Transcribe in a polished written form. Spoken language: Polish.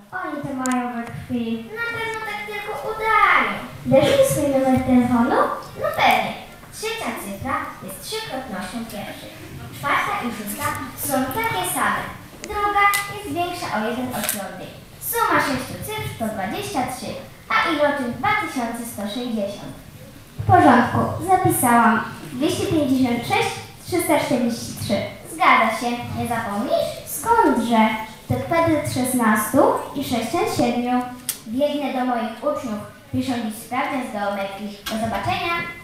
Oni to mają we krwi. Na pewno tak tylko udają. Dasz mi swój numer telefonu? No pewnie. Trzecia cyfra jest trzykrotnością pierwszych. Czwarta i szósta są takie same. Druga jest większa o jeden ośrodek. Suma 6 cyfr to 23, a iloczyn 2160. W porządku, zapisałam. 256, 343. Zgadza się, nie zapomnisz? Skądże? To kwadrat 16 i 6 7. Biegnę do moich uczniów. Piszą dziś sprawdzian z geometrii. Do zobaczenia.